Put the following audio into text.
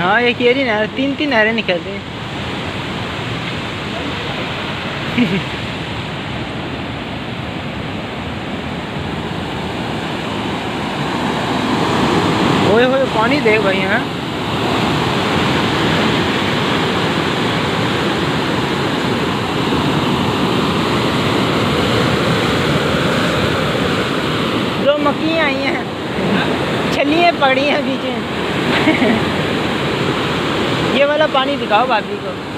हाँ एक ये नहर, तीन नहरें निकल रही। ओए होए पानी देख भाई यहाँ। दो मक्खियाँ आई हैं, छलियाँ पड़ी हैं बीच में। ये वाला पानी दिखाओ भाभी को।